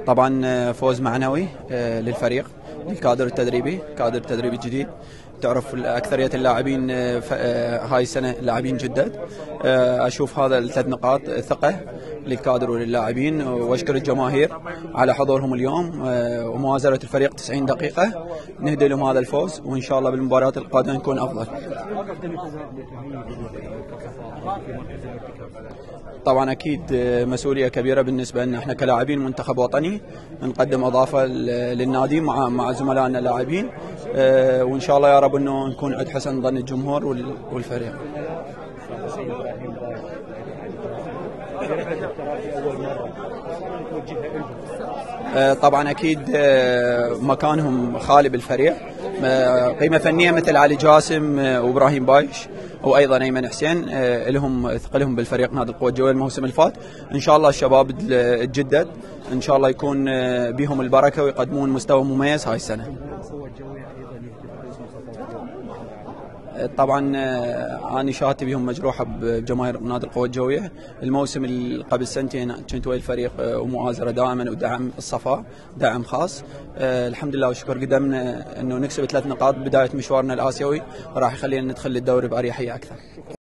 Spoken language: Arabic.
طبعا فوز معنوي للفريق، للكادر التدريبي، كادر تدريبي جديد. تعرف أكثرية اللاعبين هاي السنة لاعبين جدد. أشوف هذا الثلاث نقاط ثقة للكادر وللاعبين، واشكر الجماهير على حضورهم اليوم ومؤازرة الفريق 90 دقيقة. نهدي لهم هذا الفوز، وإن شاء الله بالمباريات القادمة نكون أفضل. طبعا أكيد مسؤولية كبيرة بالنسبة لنا احنا كلاعبين منتخب وطني، نقدم إضافة للنادي مع زملائنا اللاعبين، وإن شاء الله يا رب أنه نكون عند حسن ظن الجمهور والفريق. طبعا أكيد مكانهم خالي بالفريق، قيمة فنية مثل علي جاسم وإبراهيم بايش وأيضا أيمن حسين لهم ثقلهم بالفريق نادي القوة الجوية الموسم اللي فات. إن شاء الله الشباب الجدد إن شاء الله يكون بهم البركة ويقدمون مستوى مميز هاي السنة. طبعا أنا شهادتي بهم مجروحة بجماهير نادي القوة الجوية. الموسم اللي قبل سنتين كنت ويا الفريق ومؤازرة دائما ودعم الصفاء، دعم خاص. الحمد لله وشكر قدمنا انه نكسب 3 نقاط بداية مشوارنا الآسيوي، راح يخلينا ندخل الدوري بأريحية أكثر.